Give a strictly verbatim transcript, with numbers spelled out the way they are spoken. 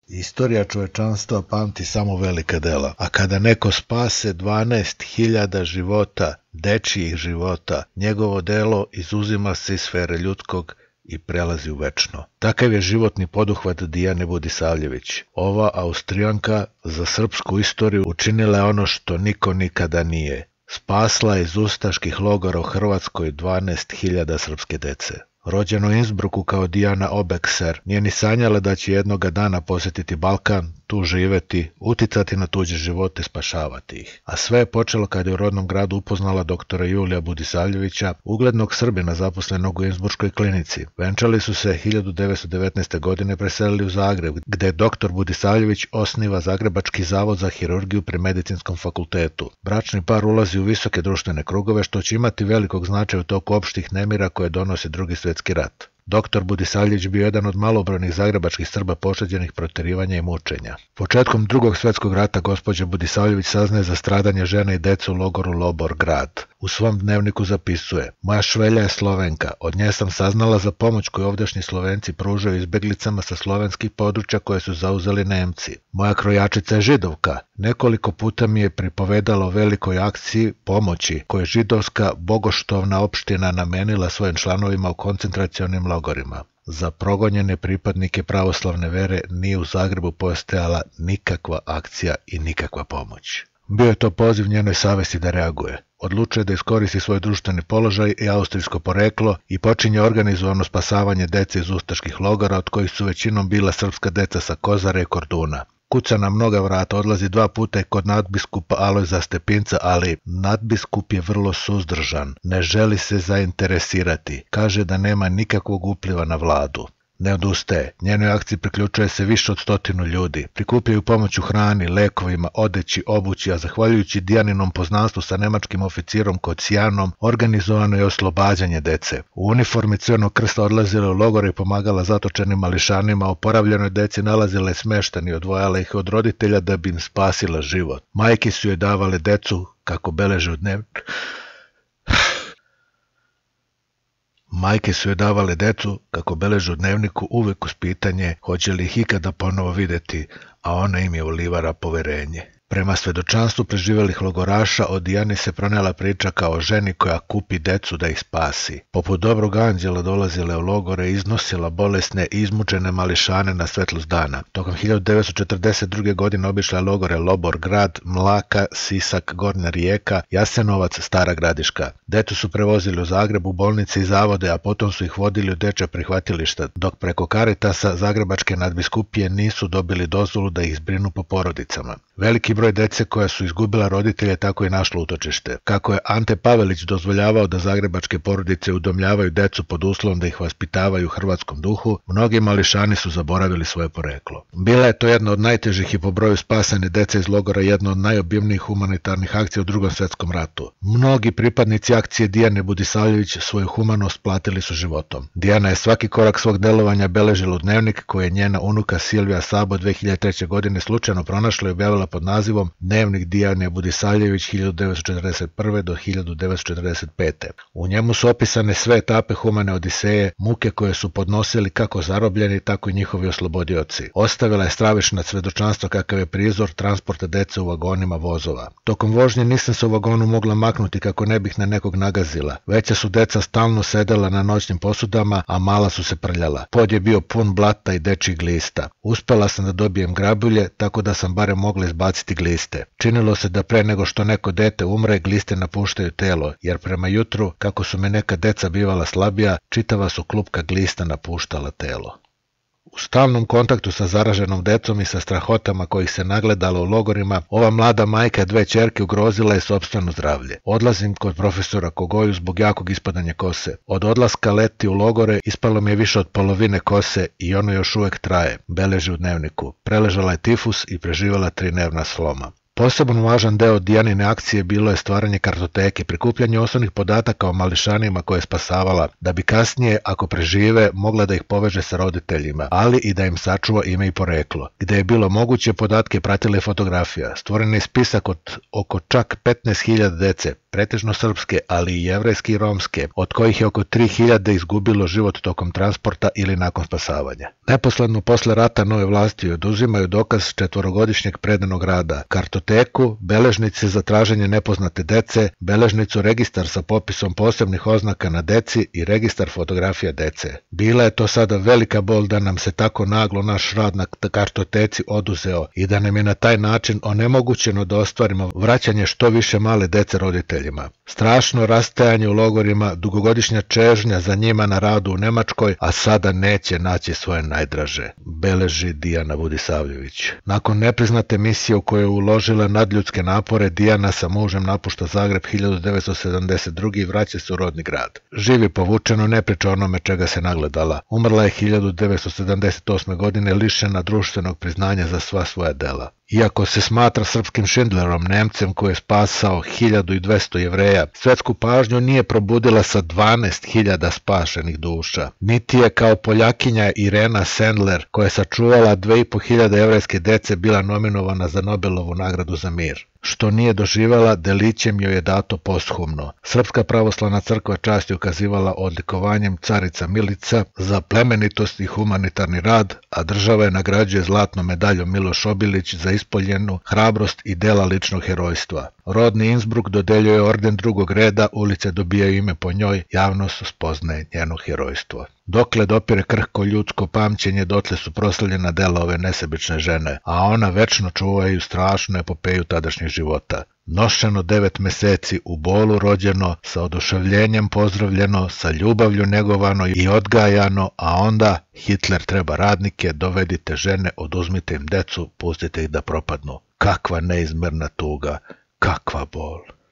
Istorija čovečanstva pamti samo velika dela, a kada neko spase dvanaest hiljada života, dečijih života, njegovo delo izuzima se iz sfere ljudskog i prelazi u večno. Takav je životni poduhvat Dijane Budisavljević. Ova Austrijanka za srpsku istoriju učinila je ono što niko nikada nije. Spasla iz ustaških logora u Hrvatskoj dvanaest hiljada srpske dece. Rođena u Innsbrucku kao Dijana Obekser, nije ni sanjala da će jednoga dana posjetiti Balkan, tu živeti, uticati na tuđe živote, spašavati ih. A sve je počelo kad je u rodnom gradu upoznala doktora Julija Budisavljevića, uglednog Srbina zaposlenog u Innsbruckoj klinici. Venčali su se hiljadu devetsto devetnaeste. godine preselili u Zagreb, gde doktor Budisavljević osniva Zagrebački zavod za hirurgiju pri Medicinskom fakultetu. Bračni par ulazi u visoke društvene krugove, što će imati velikog značaja u toku opštih nemira koje donosi Drugi svjetski rat. Doktor Budisavljević bio jedan od malobrojnih zagrebačkih Srba pošteđenih proterivanja i mučenja. Početkom Drugog svjetskog rata gospođa Budisavljević saznaje za stradanje žene i dece u logoru Lobor grad. U svom dnevniku zapisuje: "Moja švelja je Slovenka, od nje sam saznala za pomoć koju ovdašnji Slovenci pružaju izbeglicama sa slovenskih područja koje su zauzeli Nemci. Moja krojačica je Židovka. Nekoliko puta mi je pripovedala o velikoj akciji pomoći koju je židovska bogoštovna opština namenila svojim članovima u koncentracionim logorima. Za progonjene pripadnike pravoslavne vere nije u Zagrebu postojala nikakva akcija i nikakva pomoć." Bio je to poziv njenoj savesti da reaguje. Odlučuje da iskoristi svoj društveni položaj i austrijsko poreklo i počinje organizovano spasavanje dece iz ustaških logora, od kojih su većinom bila srpska deca sa Kozare i Korduna. Kuca na mnoga vrata, odlazi dva puta i kod nadbiskupa Alojza Stepinca, ali nadbiskup je vrlo suzdržan, ne želi se zainteresirati, kaže da nema nikakvog upliva na vladu. Ne odustaje, njenoj akciji priključuje se više od stotinu ljudi, prikupljaju pomoć u hrani, lekovima, odeći, obući, a zahvaljujući Dijaninom poznanstvu sa nemačkim oficirom Kocijanom, organizovano je oslobađanje dece. U uniformi Crvenog krsta odlazila u logore i pomagala zatočenim mališanima, oporavljenoj deci nalazila je smešten i odvojala ih od roditelja da bi im spasila život. Majke su joj davale decu, kako beleže u dnevniku. Majke su joj davale decu, kako beleže u dnevniku, uvek uz pitanje hoće li ih ikada ponovo videti, a ona im je ulivala poverenje. Prema svedočanstvu preživelih logoraša, o Dijani se pronela priča kao o ženi koja kupi decu da ih spasi. Poput dobrog anđela dolazila u logore i iznosila bolesne i izmučene mališane na svetlost dana. Tokom hiljadu devetsto četrdeset druge. godine obišla je logore Lobor grad, Mlaka, Sisak, Gornja Rijeka, Jasenovac, Stara Gradiška. Decu su prevozili u Zagreb u bolnice i zavode, a potom su ih vodili u dečja prihvatilišta, dok preko Karitasa zagrebačke nadbiskupije nisu dobili dozvolu da ih zbrinu po porodicama. Veliki broj dece koja su izgubila roditelje tako je našlo utočište. Kako je Ante Pavelić dozvoljavao da zagrebačke porodice udomljavaju decu pod uslovom da ih vaspitavaju u hrvatskom duhu, mnogi mališani su zaboravili svoje poreklo. Bila je to jedna od najtežih i po broju spasane dece iz logora jedna od najobimnijih humanitarnih akcija u Drugom svjetskom ratu. Mnogi pripadnici akcije Dijane Budisavljević svoju humanost platili su životom. Dijana je svaki korak svog delovanja beležila u dnevnik koji je njena unuka Silvija Sabo dve hiljade treće. godine slučajno pronašla i objavila pod nazivom Dnevnik Dijane Budisavljević hiljadu devetsto četrdeset prve. do hiljadu devetsto četrdeset pete. U njemu su opisane sve etape humane odiseje, muke koje su podnosili kako zarobljeni, tako i njihovi oslobodioci. Ostavila je stravična svedočanstva kakav je prizor transporta dece u vagonima vozova. Tokom vožnje nisam se u vagonu mogla maknuti kako ne bih na nekog nagazila. Veća su deca stalno sedela na noćnim posudama, a mala su se prljala. Pod je bio pun blata i dečjih glista. Uspela sam da dobijem grabulje, tako da sam barem mogla izbaciti gliste. Činilo se da pre nego što neko dete umre, gliste napuštaju telo, jer prema jutru, kako su me neka deca bivala slabija, čitava su klupka glista napuštala telo. U stalnom kontaktu sa zaraženom decom i sa strahotama kojih se nagledala u logorima, ova mlada majka dve ćerke ugrozila je sopstveno zdravlje. Odlazim kod profesora Kogoju zbog jakog ispadanja kose. Od odlaska leti u logore ispalo mi je više od polovine kose i ono još uvek traje, beleži u dnevniku. Preležala je tifus i preživjela tri nervna sloma. Poseban važan deo Dijanine akcije bilo je stvaranje kartoteke, prikupljanje osnovnih podataka o mališanima koje je spasavala, da bi kasnije, ako prežive, mogla da ih poveže sa roditeljima, ali i da im sačuva ime i poreklo. Gde je bilo moguće, podatke pratila je fotografija. Stvoren je spisak od oko čak petnaest hiljada dece, pretežno srpske, ali i jevrejske i romske, od kojih je oko tri hiljade izgubilo život tokom transporta ili nakon spasavanja. Neposredno posle rata nove vlasti oduzimaju dokaz četvorogodišnjeg predanog rada, kartoteku, beležnice za traženje nepoznate dece, beležnicu registar sa popisom posebnih oznaka na deci i registar fotografija dece. Bila je to sada velika bol da nam se tako naglo naš rad na kartoteci oduzeo i da nam je na taj način onemogućeno da ostvarimo vraćanje što više male dece roditeljima. Strašno rastajanje u logorima, dugogodišnja čežnja za njima na radu u Nemačkoj, a sada neće naći svoje najdraže, beleži Dijana Vudisavljević. Nakon nepriznate misije u kojoj je uložila nadljudske napore, Dijana sa mužem napušta Zagreb hiljadu devetsto sedamdeset druge. i vraća se u rodni grad. Živi povučeno, ne priča onome čega se nagledala. Umrla je hiljadu devetsto sedamdeset osme. godine lišena društvenog priznanja za sva svoja dela. Iako se smatra srpskim Schindlerom, Nemcem koji je spasao hiljadu dvesta Jevreja, svetsku pažnju nije probudila sa dvanaest hiljada spašenih duša. Niti je kao Poljakinja Irena Sendler, koja je sačuvala dve i po hiljade jevrejske dece, bila nominovana za Nobelovu nagradu za mir. Što nije doživjela, delićem joj je dato posthumno. Srpska pravoslavna crkva čast je ukazivala odlikovanjem carica Milica za plemenitost i humanitarni rad, a država je nagrađuje zlatnom medaljom Miloš Obilić za ispoljenu hrabrost i dela ličnog herojstva. Rodni Innsbruck dodeljuje orden drugog reda, ulice dobijaju ime po njoj, javnost spoznaje njeno herojstvo. Dokle dopire krhko ljudsko pamćenje, dotle su proslavljena dela ove nesebične žene, a ona večno čuvaju strašnu epopeju tadašnjeg života. Nošeno devet meseci, u bolu rođeno, sa oduševljenjem pozdravljeno, sa ljubavlju negovano i odgajano, a onda Hitler treba radnike, dovedite žene, oduzmite im decu, pustite ih da propadnu. Kakva neizmerna tuga, kakva bol.